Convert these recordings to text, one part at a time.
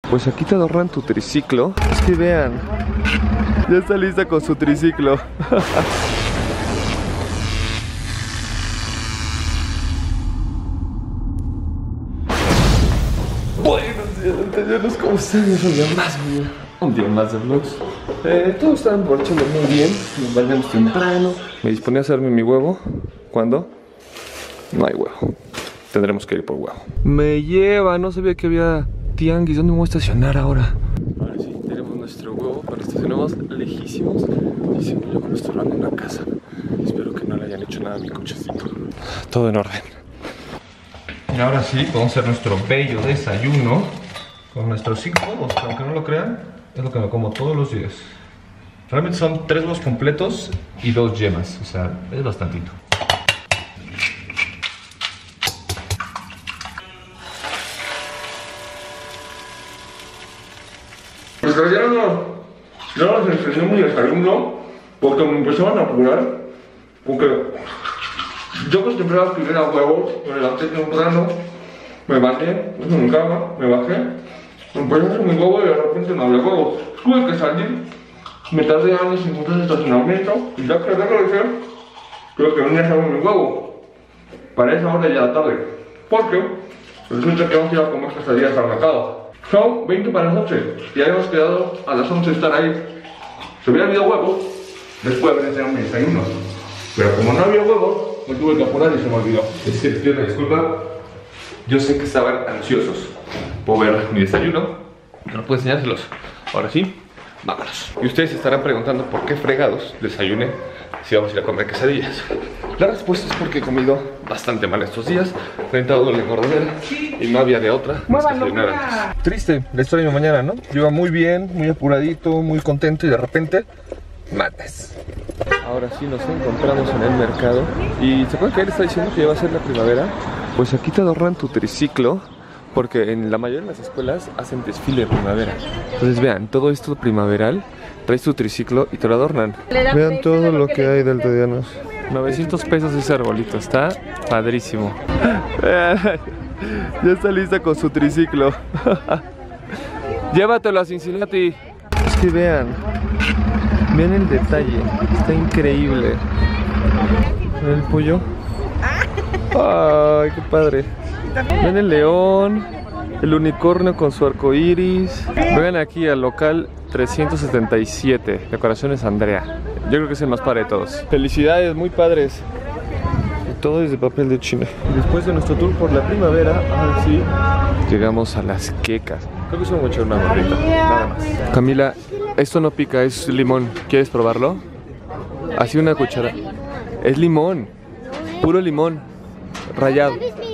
Pues aquí te adornan tu triciclo. Es que vean, ya está lista con su triciclo. Buenos días, anteriores, ¿cómo están? Un día más de vlogs. Todos están marchando muy bien. Nos bañamos temprano. Me disponía a hacerme mi huevo. ¿Cuándo? No hay huevo. Tendremos que ir por huevo. Me lleva, no sabía que había tianguis. ¿Dónde me voy a estacionar ahora? Ahora sí, tenemos nuestro huevo, pero estacionamos lejísimos. Y siempre yo con esto en una casa. Espero que no le hayan hecho nada a mi cochecito. Todo en orden. Y ahora sí, vamos a hacer nuestro bello desayuno con nuestros 5 huevos, que aunque no lo crean, es lo que me como todos los días. Realmente son 3 huevos completos y 2 yemas, o sea, es bastantito. Pues ya no les enseñé mi desayuno porque me empezaban a apurar. Porque yo acostumbraba a escribir a huevos, me levanté temprano, me bañé, puse mi cama, me bajé, me empecé a hacer mi huevo y de repente no había huevos. Tuve que salir, me tardé años sin encontrar estacionamiento y ya que regresé, creo que venía a hacer mi huevo. Para esa hora ya la tarde, porque resulta que vamos a ir a comer quesadillas al mercado. Son 20 para las 11 y habíamos quedado a las 11 estar ahí. Si hubiera habido huevos, después habría tenido mi desayuno. Pero como no había huevos, me tuve que apurar y se me olvidó. Es decir, pido una disculpa. Yo sé que estaban ansiosos por ver mi desayuno. No puedo enseñárselos. Ahora sí, vámonos. Y ustedes se estarán preguntando por qué fregados desayuné si vamos a ir a comer quesadillas. La respuesta es porque he comido bastante mal estos días. Me he entrado doble engordadera y no había de otra más que desayunar antes. Triste la historia de mi mañana, ¿no? Yo iba muy bien, muy apuradito, muy contento y de repente, madres. Ahora sí nos encontramos en el mercado. Y ¿se acuerdan que él está diciendo que ya va a ser la primavera? Pues aquí te adornan tu triciclo, porque en la mayoría de las escuelas hacen desfile de primavera. Entonces vean, todo esto primaveral, traes tu triciclo y te lo adornan. Vean todo lo que hay del Dianos. 900 pesos ese arbolito, está padrísimo. Ya está lista con su triciclo. Llévatelo a Cincinnati. Es que vean el detalle, está increíble. ¿Ven el pollo? Ay, qué padre. Ven el león, el unicornio con su arco iris. Vengan aquí al local 377, Decoraciones Andrea. Yo creo que es el más padre de todos. Felicidades, muy padres. Y todo es de papel de China. Después de nuestro tour por la primavera, ahora sí, llegamos a las quecas. Creo que solo voy a echar una gorrita, nada más. Camila, esto no pica, es limón. ¿Quieres probarlo? Así una cuchara. Es limón, puro limón, rallado.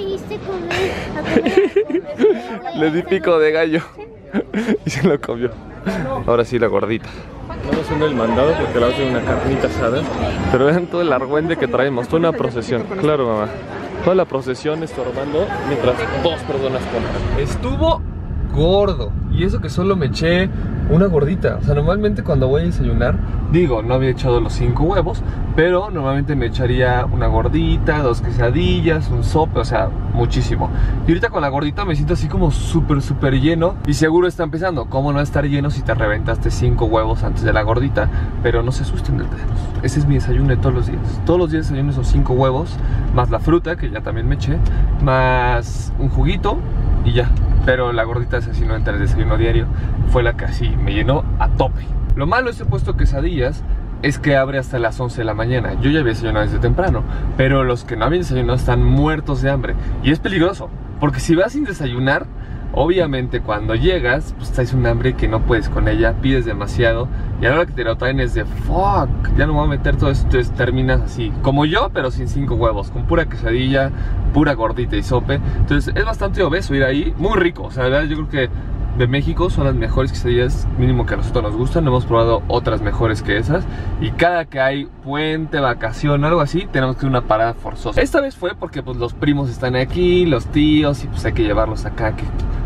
Le di pico de gallo y se lo comió. Ahora sí la gordita. Estamos haciendo el mandado porque la hace una carnita asada. Pero vean todo el argüende que traemos, toda una procesión. Claro, mamá. Toda la procesión estorbando mientras 2 personas comen. Estuvo gordo. Y eso que solo me eché una gordita. O sea, normalmente cuando voy a desayunar, digo, no había echado los 5 huevos, pero normalmente me echaría una gordita, 2 quesadillas, un sope, o sea, muchísimo. Y ahorita con la gordita me siento así como súper lleno. Y seguro está empezando, ¿cómo no estar lleno si te reventaste 5 huevos antes de la gordita? Pero no se asusten del terreno. Ese es mi desayuno de todos los días. Todos los días desayuno esos 5 huevos, más la fruta, que ya también me eché, más un juguito y ya. Pero la gordita esa sí no entra en el desayuno diario. Fue la que así me llenó a tope. Lo malo de este puesto quesadillas es que abre hasta las 11 de la mañana. Yo ya había desayunado desde temprano, pero los que no habían desayunado están muertos de hambre. Y es peligroso, porque si vas sin desayunar, obviamente cuando llegas, pues traes un hambre que no puedes con ella, pides demasiado. Y a la hora que te lo traen es de fuck, ya no me voy a meter todo esto. Entonces terminas así, como yo, pero sin 5 huevos, con pura quesadilla, pura gordita y sope. Entonces es bastante obeso ir ahí, muy rico. O sea, la verdad yo creo que de México son las mejores quesadillas, mínimo que a nosotros nos gustan. No hemos probado otras mejores que esas. Y cada que hay puente, vacación, algo así, tenemos que hacer una parada forzosa. Esta vez fue porque pues los primos están aquí, los tíos, y pues hay que llevarlos acá, que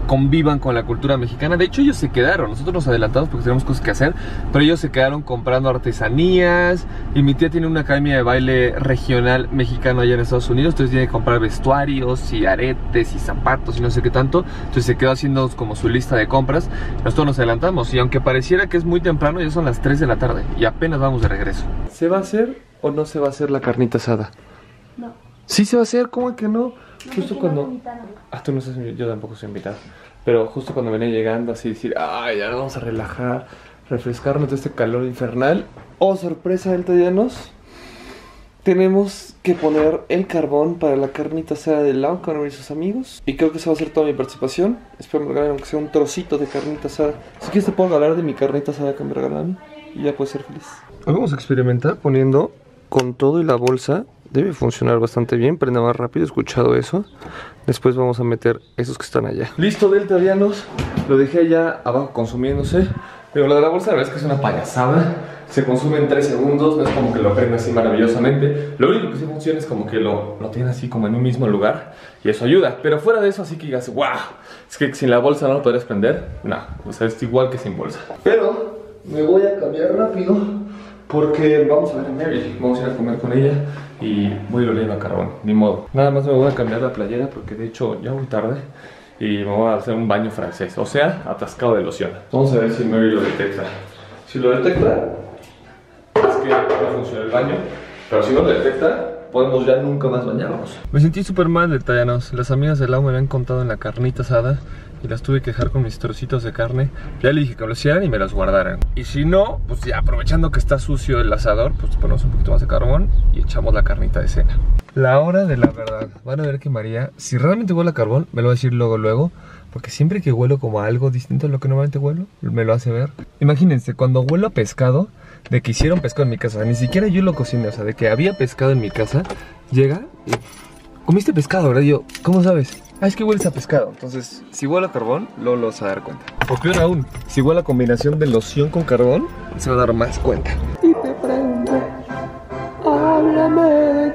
convivan con la cultura mexicana. De hecho, ellos se quedaron, nosotros nos adelantamos porque tenemos cosas que hacer, pero ellos se quedaron comprando artesanías. Y mi tía tiene una academia de baile regional mexicano allá en Estados Unidos, entonces tiene que comprar vestuarios y aretes y zapatos y no sé qué tanto. Entonces se quedó haciendo como su lista de compras. Nosotros nos adelantamos y aunque pareciera que es muy temprano, ya son las 3 de la tarde y apenas vamos de regreso. ¿Se va a hacer o no se va a hacer la carnita asada? No. Sí se va a hacer, ¿cómo que no? Justo no cuando... invitaron. Ah, tú no estás, yo tampoco soy invitado. Pero justo cuando venía llegando así decir, ay, ya nos vamos a relajar, refrescarnos de este calor infernal. Oh, sorpresa, deltallanos. Tenemos que poner el carbón para la carnita asada de Lau con y sus amigos. Y creo que esa va a ser toda mi participación. Espero me regalen aunque sea un trocito de carnita asada. Si quieres te puedo regalar de mi carnita asada que me regalan y ya puedes ser feliz. Hoy vamos a experimentar poniendo con todo y la bolsa. Debe funcionar bastante bien, prende más rápido, he escuchado eso. Después vamos a meter esos que están allá. Listo, deltavianos. Lo dejé allá abajo consumiéndose. Pero lo de la bolsa la verdad es que es una payasada. Se consume en 3 segundos, no es como que lo prenda así maravillosamente. Lo único que sí funciona es como que lo tiene así como en un mismo lugar. Y eso ayuda, pero fuera de eso así que digas, wow, es que sin la bolsa no lo podrías prender. No, o sea, es igual que sin bolsa. Pero me voy a cambiar rápido porque vamos a ver a Mary, vamos a ir a comer con ella y voy a ir oliendo a carbón, ni modo. Nada más me voy a cambiar la playera porque de hecho ya voy tarde y me voy a hacer un baño francés, o sea, atascado de loción. Vamos a ver si Mary lo detecta. Si lo detecta, es que no funciona el baño, pero si no lo detecta, podemos ya nunca más bañarnos. Me sentí súper mal, deltallanos. Las amigas de Lau me habían contado en la carnita asada y las tuve que dejar con mis trocitos de carne. Ya le dije que lo hicieran y me los guardaran. Y si no, pues ya aprovechando que está sucio el asador, pues ponemos un poquito más de carbón y echamos la carnita de cena. La hora de la verdad. Van a ver que María, si realmente huele a carbón, me lo va a decir luego, porque siempre que huelo como a algo distinto a lo que normalmente huelo, me lo hace ver. Imagínense, cuando huelo a pescado, de que hicieron pescado en mi casa, ni siquiera yo lo cociné, o sea, de que había pescado en mi casa, llega y... ¿Comiste pescado, verdad? Y yo, ¿cómo sabes? Ah, es que hueles a pescado. Entonces, si huele a carbón, luego lo vas a dar cuenta. O peor aún, si huele a combinación de loción con carbón, se va a dar más cuenta. Y te pregunto, háblame de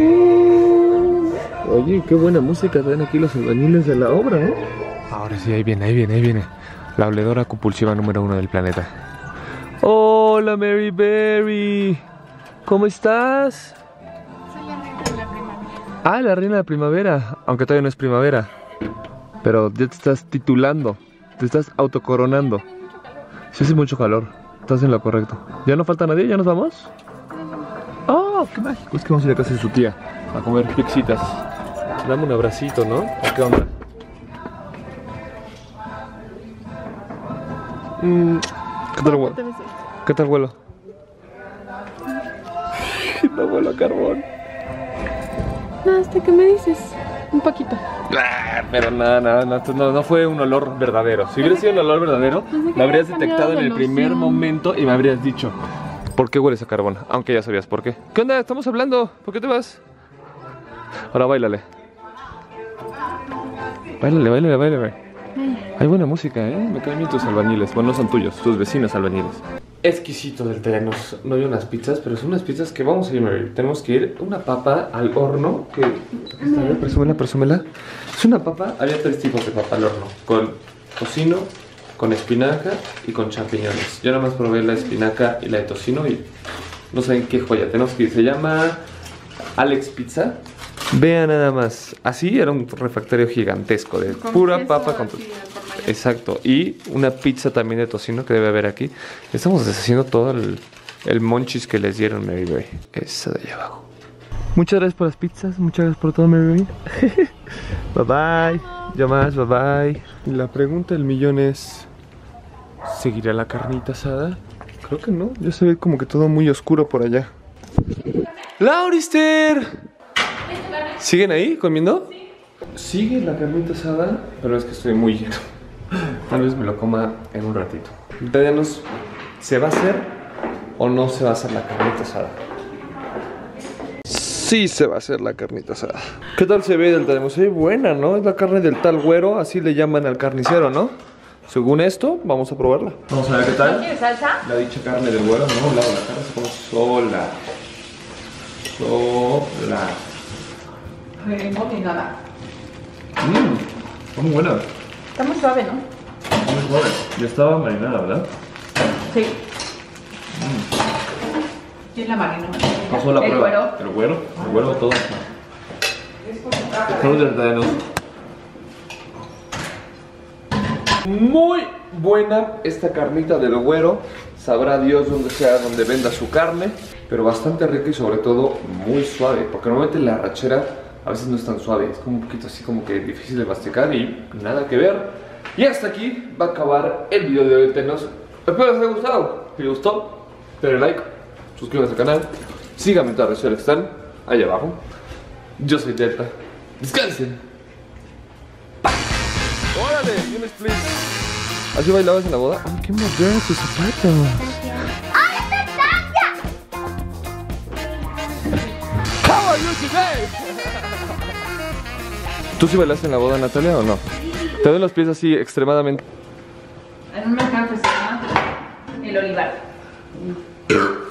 ti. Oye, qué buena música traen aquí los albañiles de la obra, ¿eh? Ahora sí, ahí viene. La oledora compulsiva número 1 del planeta. Hola, Mary Berry. ¿Cómo estás? Soy la reina de la primavera. Ah, la reina de la primavera. Aunque todavía no es primavera. Pero ya te estás titulando. Te estás autocoronando. Sí hace mucho calor. Estás en lo correcto. ¿Ya no falta nadie? ¿Ya nos vamos? ¡Oh, qué mágico! Es que vamos a ir a casa de su tía a comer pixitas. Dame un abracito, ¿no? ¿O qué onda? ¿Qué tal huelo? ¿Qué tal huelo? No huelo a carbón. No, hasta que me dices un poquito. Pero no fue un olor verdadero. Si hubiera sido un olor verdadero, lo habrías detectado en el primer momento y me habrías dicho ¿por qué hueles a carbón? Aunque ya sabías por qué. ¿Qué onda? Estamos hablando. ¿Por qué te vas? Ahora báilale. Báilale. Hay buena música, ¿eh? Me caen bien tus albañiles. Bueno, no son tuyos, tus vecinos albañiles. Exquisito del terreno. No hay unas pizzas, pero son unas pizzas que vamos a ir, Mary. Tenemos que ir. Una papa al horno. Que... A ver, presúmela. Es una papa. Había 3 tipos de papa al horno. Con tocino, con espinaca y con champiñones. Yo nada más probé la espinaca y la de tocino y no saben qué joya. Tenemos que ir. Se llama Alex Pizza. Vean nada más, así era un refractario gigantesco de con pura papa con exacto, y una pizza también de tocino que debe haber aquí. Estamos deshaciendo todo el monchis que les dieron, Mary Berry. Esa de allá abajo. Muchas gracias por las pizzas, muchas gracias por todo, Mary Berry. Bye bye, yo más, bye bye. Y la pregunta del millón es, ¿seguirá la carnita asada? Creo que no, ya se ve como que todo muy oscuro por allá. ¡Laurister! ¿Siguen ahí comiendo? Sí. Sigue la carnita asada, pero es que estoy muy lleno. Tal vez me lo coma en un ratito. Italianos, ¿se va a hacer o no se va a hacer la carnita asada? Sí se va a hacer la carnita asada. ¿Qué tal se ve del tal? Se ve buena, ¿no? Es la carne del tal güero, así le llaman al carnicero, ¿no? Según esto, vamos a probarla. Vamos a ver qué tal. ¿Quieres salsa? La dicha carne del güero, no, la carne se come sola. No ni nada. Está muy buena. Está muy suave, ¿no? Muy suave. Ya estaba marinada, ¿verdad? Sí. ¿Quién la marinó? Pasó la prueba. Güero. El güero todo. Solo del terreno. Muy buena esta carnita del güero. Sabrá Dios donde sea, donde venda su carne. Pero bastante rica y sobre todo muy suave. Porque normalmente la arrachera a veces no es tan suave. Es como un poquito así como que difícil de masticar y nada que ver. Y hasta aquí va a acabar el video de hoy. Espero les haya gustado. Si les gustó, denle like, suscríbanse al canal. Síganme en todas las redes sociales que están ahí abajo. Yo soy Delta. Descansen. ¡Órale! ¡Y un split! ¿Así bailabas en la boda? ¡Ay, qué moderno tus zapatos! ¡Ay, Natalia! How are you today? ¿Tú sí bailaste en la boda, Natalia, o no? Te ven los pies así extremadamente. En un mercado que se llama El Olivar.